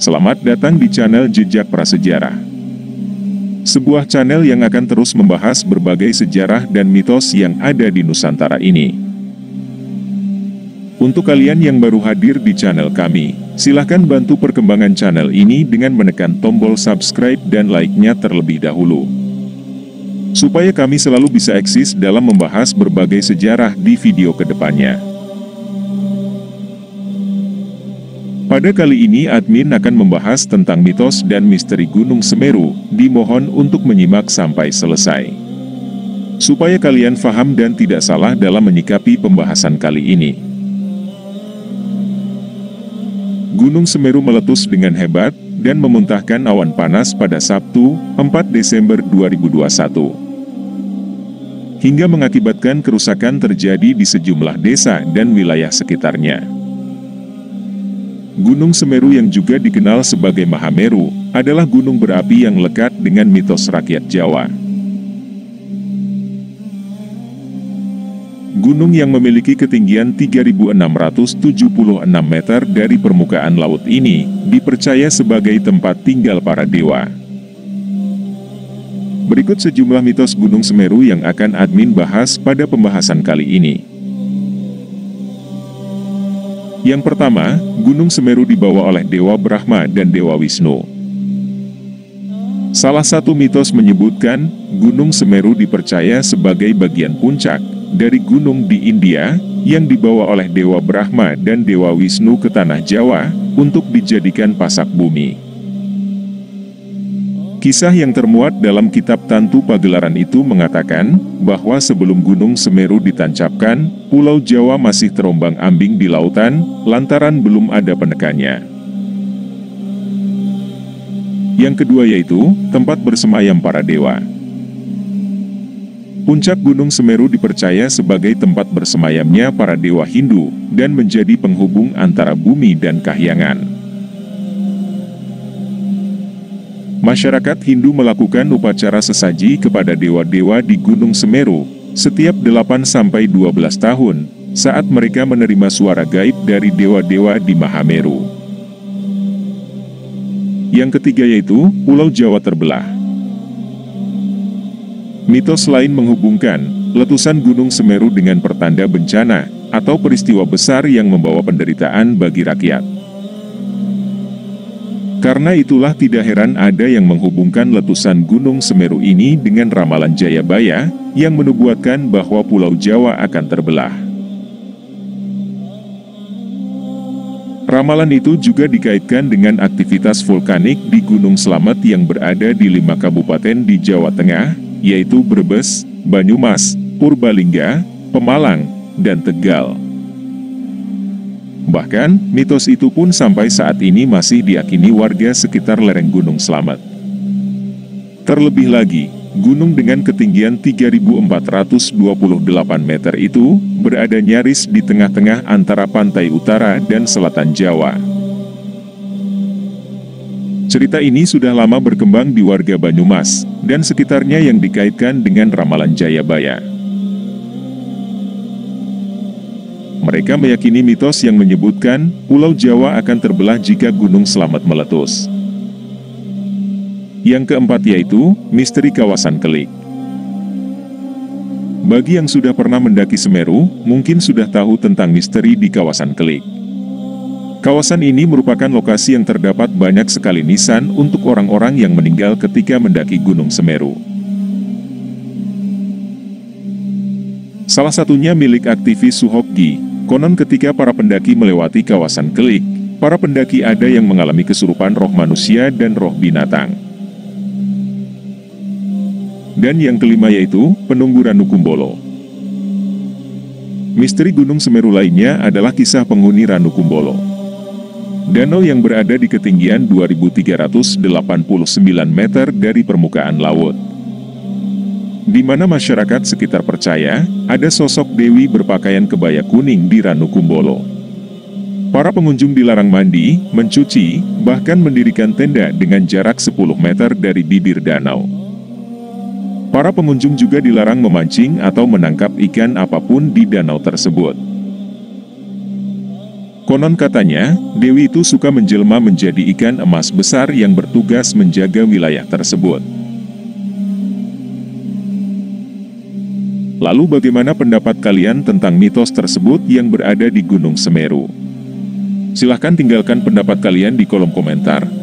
Selamat datang di channel Jejak Prasejarah. Sebuah channel yang akan terus membahas berbagai sejarah dan mitos yang ada di Nusantara ini. Untuk kalian yang baru hadir di channel kami, silahkan bantu perkembangan channel ini dengan menekan tombol subscribe dan like-nya terlebih dahulu. Supaya kami selalu bisa eksis dalam membahas berbagai sejarah di video kedepannya. Pada kali ini admin akan membahas tentang mitos dan misteri Gunung Semeru, dimohon untuk menyimak sampai selesai. Supaya kalian paham dan tidak salah dalam menyikapi pembahasan kali ini. Gunung Semeru meletus dengan hebat, dan memuntahkan awan panas pada Sabtu, 4 Desember 2021. Hingga mengakibatkan kerusakan terjadi di sejumlah desa dan wilayah sekitarnya. Gunung Semeru yang juga dikenal sebagai Mahameru, adalah gunung berapi yang lekat dengan mitos rakyat Jawa. Gunung yang memiliki ketinggian 3.676 meter dari permukaan laut ini, dipercaya sebagai tempat tinggal para dewa. Berikut sejumlah mitos Gunung Semeru yang akan admin bahas pada pembahasan kali ini. Yang pertama, Gunung Semeru dibawa oleh Dewa Brahma dan Dewa Wisnu. Salah satu mitos menyebutkan, Gunung Semeru dipercaya sebagai bagian puncak dari gunung di India, yang dibawa oleh Dewa Brahma dan Dewa Wisnu ke tanah Jawa, untuk dijadikan pasak bumi. Kisah yang termuat dalam kitab Tantu Pagelaran itu mengatakan, bahwa sebelum Gunung Semeru ditancapkan, Pulau Jawa masih terombang-ambing di lautan, lantaran belum ada penekannya. Yang kedua yaitu, tempat bersemayam para dewa. Puncak Gunung Semeru dipercaya sebagai tempat bersemayamnya para dewa Hindu, dan menjadi penghubung antara bumi dan kahyangan. Masyarakat Hindu melakukan upacara sesaji kepada dewa-dewa di Gunung Semeru, setiap 8-12 tahun, saat mereka menerima suara gaib dari dewa-dewa di Mahameru. Yang ketiga yaitu, Pulau Jawa terbelah. Mitos lain menghubungkan, letusan Gunung Semeru dengan pertanda bencana, atau peristiwa besar yang membawa penderitaan bagi rakyat. Karena itulah tidak heran ada yang menghubungkan letusan Gunung Semeru ini dengan ramalan Jayabaya, yang menubuatkan bahwa Pulau Jawa akan terbelah. Ramalan itu juga dikaitkan dengan aktivitas vulkanik di Gunung Slamet yang berada di 5 kabupaten di Jawa Tengah, yaitu Brebes, Banyumas, Purbalingga, Pemalang, dan Tegal. Bahkan, mitos itu pun sampai saat ini masih diyakini warga sekitar lereng Gunung Slamet. Terlebih lagi, gunung dengan ketinggian 3.428 meter itu, berada nyaris di tengah-tengah antara pantai utara dan selatan Jawa. Cerita ini sudah lama berkembang di warga Banyumas, dan sekitarnya yang dikaitkan dengan ramalan Jayabaya. Mereka meyakini mitos yang menyebutkan, Pulau Jawa akan terbelah jika Gunung Slamet meletus. Yang keempat yaitu, misteri kawasan Kelik. Bagi yang sudah pernah mendaki Semeru, mungkin sudah tahu tentang misteri di kawasan Kelik. Kawasan ini merupakan lokasi yang terdapat banyak sekali nisan untuk orang-orang yang meninggal ketika mendaki Gunung Semeru. Salah satunya milik aktivis Suhokgi. Konon ketika para pendaki melewati kawasan Kelik, para pendaki ada yang mengalami kesurupan roh manusia dan roh binatang. Dan yang kelima yaitu, penunggu Ranukumbolo. Misteri Gunung Semeru lainnya adalah kisah penghuni Ranukumbolo. Danau yang berada di ketinggian 2.389 meter dari permukaan laut. Di mana masyarakat sekitar percaya, ada sosok dewi berpakaian kebaya kuning di Ranukumbolo. Para pengunjung dilarang mandi, mencuci, bahkan mendirikan tenda dengan jarak 10 meter dari bibir danau. Para pengunjung juga dilarang memancing atau menangkap ikan apapun di danau tersebut. Konon katanya, Dewi itu suka menjelma menjadi ikan emas besar yang bertugas menjaga wilayah tersebut. Lalu bagaimana pendapat kalian tentang mitos tersebut yang berada di Gunung Semeru? Silahkan tinggalkan pendapat kalian di kolom komentar.